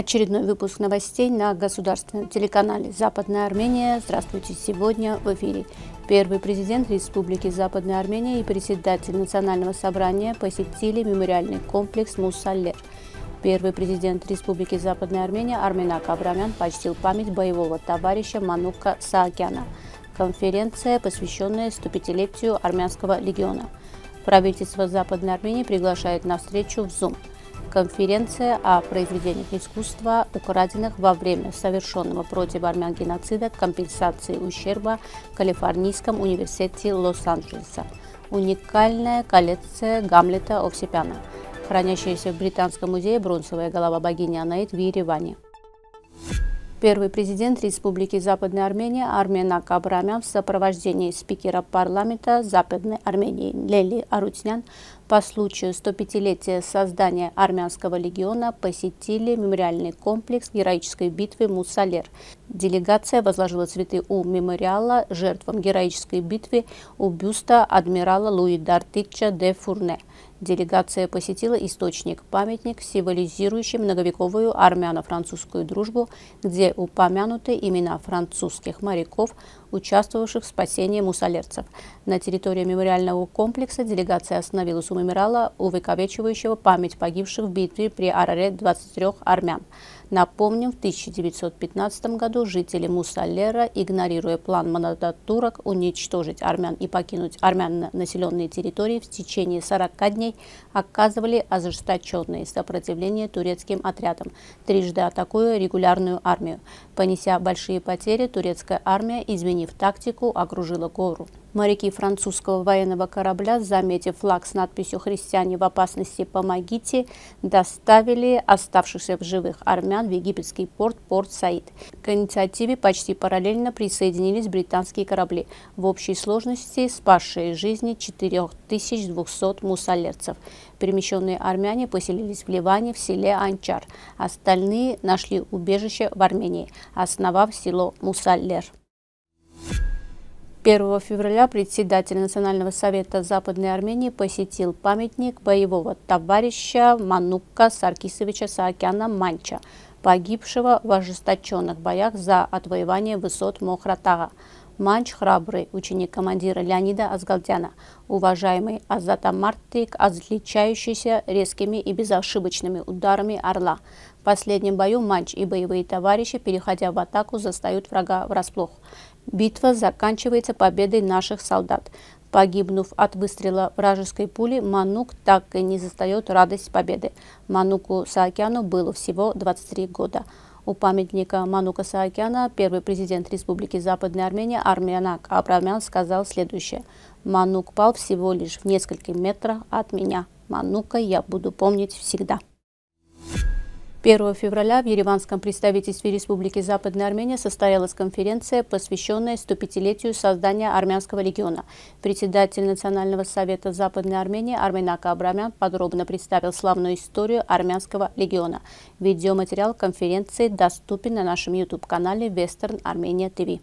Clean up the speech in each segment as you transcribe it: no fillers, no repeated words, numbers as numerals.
Очередной выпуск новостей на государственном телеканале «Западная Армения». Здравствуйте! Сегодня в эфире первый президент Республики Западная Армения и председатель Национального собрания посетили мемориальный комплекс Мусаллер. Первый президент Республики Западная Армения Арменак Абрамян почтил память боевого товарища Манука Саакяна. Конференция, посвященная 105-летию Армянского легиона. Правительство Западной Армении приглашает на встречу в Zoom. Конференция о произведениях искусства, украденных во время совершенного против армян геноцида, компенсации ущерба в Калифорнийском университете Лос-Анджелеса. Уникальная коллекция Гамлета Овсепяна, хранящаяся в Британском музее бронзовая голова богини Анаит в Ереване. Первый президент Республики Западная Армения Арменак Абрамян в сопровождении спикера парламента Западной Армении Лели Арутюнян по случаю 105-летия создания Армянского легиона посетили мемориальный комплекс героической битвы Мусаллер. Делегация возложила цветы у мемориала жертвам героической битвы у бюста адмирала Луи Д'Артича де Фурне. Делегация посетила источник-памятник, символизирующий многовековую армяно-французскую дружбу, где упомянуты имена французских моряков, участвовавших в спасении мусалерцев. На территории мемориального комплекса делегация остановилась у мемориала, увековечивающего память погибших в битве при Араре 23 армян. Напомним, в 1915 году жители Мусаллера, игнорируя план монотурок уничтожить армян и покинуть армяно-населенные территории, в течение 40 дней оказывали ожесточенное сопротивление турецким отрядам, трижды атакуя регулярную армию. Понеся большие потери, турецкая армия, изменив тактику, окружила гору. Моряки французского военного корабля, заметив флаг с надписью «Христиане в опасности, помогите», доставили оставшихся в живых армян в египетский порт Порт-Саид. К инициативе почти параллельно присоединились британские корабли, в общей сложности спасшие жизни 4200 мусаллерцев. Перемещенные армяне поселились в Ливане, в селе Анчар. Остальные нашли убежище в Армении, основав село Мусаллер. 1 февраля председатель Национального совета Западной Армении посетил памятник боевого товарища Манука Саркисовича Саакяна Манча, погибшего в ожесточенных боях за отвоевание высот Мохратага. Манч – храбрый ученик командира Леонида Азгалдяна, уважаемый Азатамартрик, отличающийся резкими и безошибочными ударами орла. В последнем бою Манч и боевые товарищи, переходя в атаку, застают врага врасплох. Битва заканчивается победой наших солдат. Погибнув от выстрела вражеской пули, Манук так и не застает радость победы. Мануку Саакяну было всего 23 года. У памятника Манука Саакяна первый президент Республики Западная Армения Арменак Абрамян сказал следующее: «Манук пал всего лишь в нескольких метрах от меня. Манука я буду помнить всегда». 1 февраля в Ереванском представительстве Республики Западная Армения состоялась конференция, посвященная 105-летию создания Армянского легиона. Председатель Национального совета Западной Армении Арменак Абрамян подробно представил славную историю Армянского легиона. Видеоматериал конференции доступен на нашем YouTube-канале Western Armenia TV.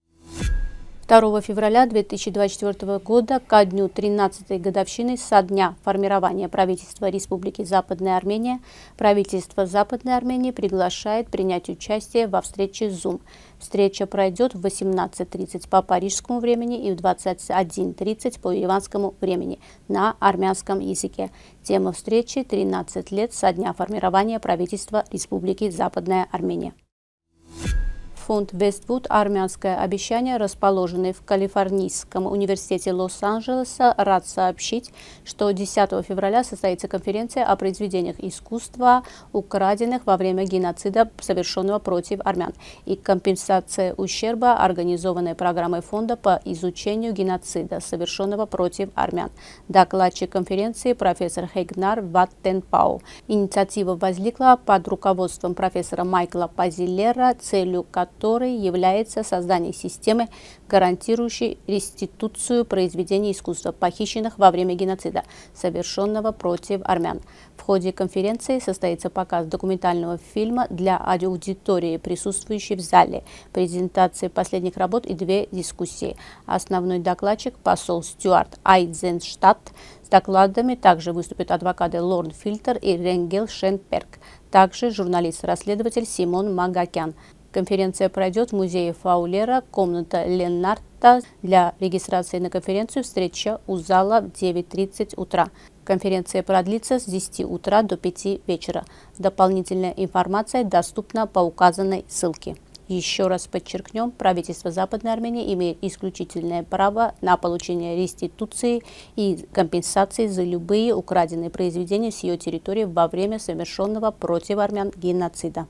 2 февраля 2024 года, ко дню 13-й годовщины со дня формирования правительства Республики Западная Армения, правительство Западной Армении приглашает принять участие во встрече Zoom. Встреча пройдет в 18:30 по парижскому времени и в 21:30 по ереванскому времени на армянском языке. Тема встречи – 13 лет со дня формирования правительства Республики Западная Армения. Фонд Вествуд «Армянское обещание», расположенный в Калифорнийском университете Лос-Анджелеса, рад сообщить, что 10 февраля состоится конференция о произведениях искусства, украденных во время геноцида, совершенного против армян, и компенсация ущерба, организованной программой фонда по изучению геноцида, совершенного против армян. Докладчик конференции профессор Хегнар Ваттенпау. Инициатива возникла под руководством профессора Майкла Пазилера, целью которой является создание системы, гарантирующей реституцию произведений искусства, похищенных во время геноцида, совершенного против армян. В ходе конференции состоится показ документального фильма для аудитории, присутствующей в зале, презентация последних работ и 2 дискуссии. Основной докладчик – посол Стюарт Айзенштадт. С докладами также выступят адвокаты Лорн Фильтер и Ренгел Шенберг. также журналист-расследователь Симон Магакян. Конференция пройдет в музее Фаулера, комната Ленарта. Для регистрации на конференцию встреча у зала в 9:30 утра. Конференция продлится с 10 утра до 5 вечера. Дополнительная информация доступна по указанной ссылке. Еще раз подчеркнем, правительство Западной Армении имеет исключительное право на получение реституции и компенсации за любые украденные произведения с ее территории во время совершенного против армян геноцида.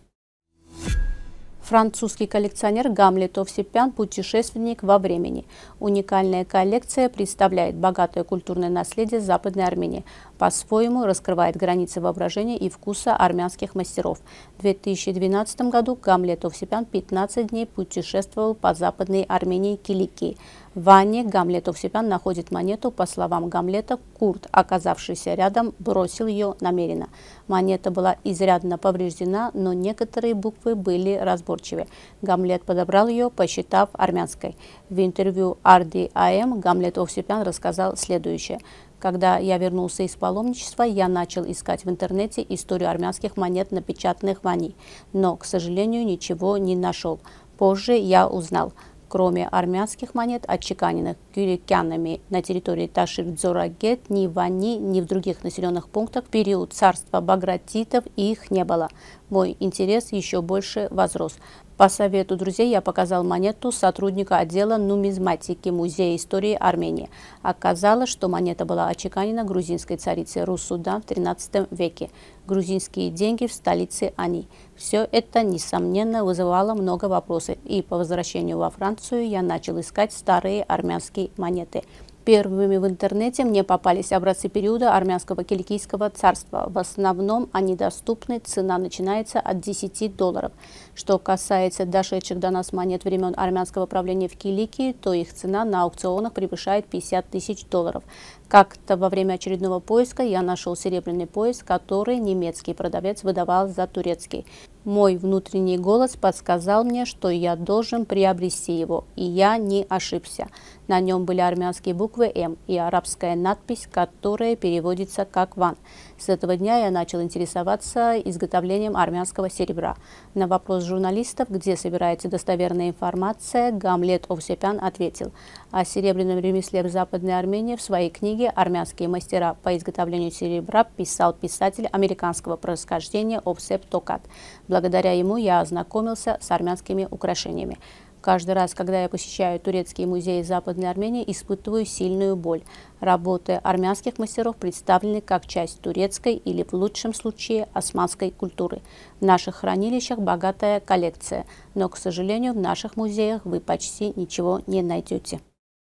Французский коллекционер Гамлет Овсепян – путешественник во времени. Уникальная коллекция представляет богатое культурное наследие Западной Армении, по-своему раскрывает границы воображения и вкуса армянских мастеров. В 2012 году Гамлет Овсепян 15 дней путешествовал по Западной Армении и Киликии. В ванне Гамлет Овсепян находит монету. По словам Гамлета, Курт, оказавшийся рядом, бросил ее намеренно. Монета была изрядно повреждена, но некоторые буквы были разборчивы. Гамлет подобрал ее, посчитав армянской. В интервью RDIM Гамлет Овсепян рассказал следующее. Когда я вернулся из паломничества, я начал искать в интернете историю армянских монет, напечатанных в Ани, но, к сожалению, ничего не нашел. Позже я узнал, кроме армянских монет, отчеканенных кюрикянами на территории Ташир-Дзорагет, ни в Ани, ни в других населенных пунктах в период царства багратитов их не было. Мой интерес еще больше возрос. По совету друзей я показал монету сотрудника отдела нумизматики Музея истории Армении. Оказалось, что монета была отчеканена грузинской царицей Рус-Судан в XIII веке. Грузинские деньги в столице Ани. Все это, несомненно, вызывало много вопросов, и по возвращению во Францию я начал искать старые армянские монеты. Первыми в интернете мне попались образцы периода армянского киликийского царства. В основном они доступны, цена начинается от $10. Что касается дошедших до нас монет времен армянского правления в Киликии, то их цена на аукционах превышает $50 000. Как-то во время очередного поиска я нашел серебряный пояс, который немецкий продавец выдавал за турецкий. Мой внутренний голос подсказал мне, что я должен приобрести его, и я не ошибся. На нем были армянские буквы «М» и арабская надпись, которая переводится как «Ван». С этого дня я начал интересоваться изготовлением армянского серебра. На вопрос журналистов, где собирается достоверная информация, Гамлет Овсепян ответил: о серебряном ремесле в Западной Армении в своей книге «Армянские мастера по изготовлению серебра» писал писатель американского происхождения Овсеп Токат. Благодаря ему я ознакомился с армянскими украшениями. Каждый раз, когда я посещаю турецкие музеи Западной Армении, испытываю сильную боль. Работы армянских мастеров представлены как часть турецкой или, в лучшем случае, османской культуры. В наших хранилищах богатая коллекция, но, к сожалению, в наших музеях вы почти ничего не найдете.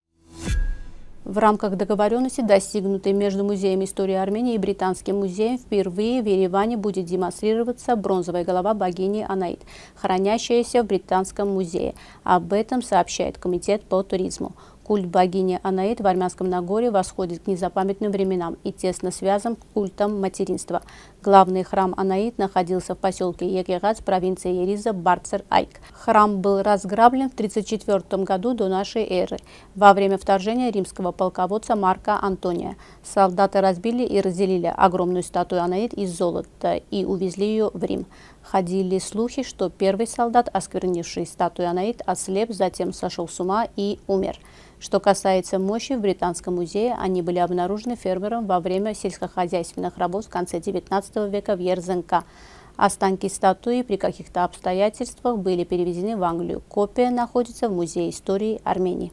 В рамках договоренности, достигнутой между Музеем истории Армении и Британским музеем, впервые в Ереване будет демонстрироваться бронзовая голова богини Анаит, хранящаяся в Британском музее. Об этом сообщает Комитет по туризму. Культ богини Анаит в Армянском Нагорье восходит к незапамятным временам и тесно связан с культом материнства. Главный храм Анаит находился в поселке Егегац, провинции Ериза, Барцер-Айк. Храм был разграблен в 34 году до нашей эры, во время вторжения римского полководца Марка Антония. Солдаты разбили и разделили огромную статую Анаит из золота и увезли ее в Рим. Ходили слухи, что первый солдат, осквернивший статую Анаит, ослеп, затем сошел с ума и умер. Что касается мощи, в Британском музее они были обнаружены фермером во время сельскохозяйственных работ в конце XIX века в Ерзенка. Останки статуи при каких-то обстоятельствах были перевезены в Англию. Копия находится в Музее истории Армении.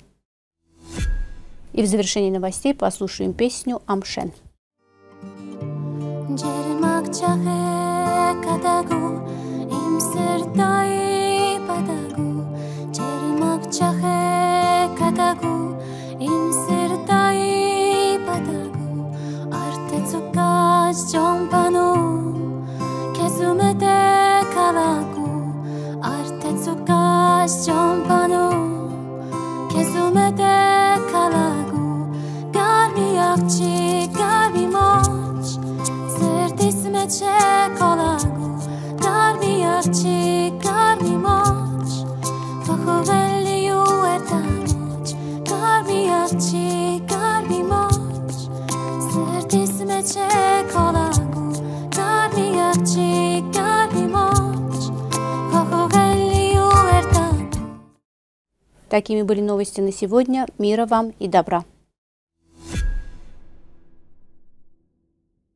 И в завершении новостей послушаем песню «Амшен». Check all I go, got me up, Такими были новости на сегодня. Мира вам и добра.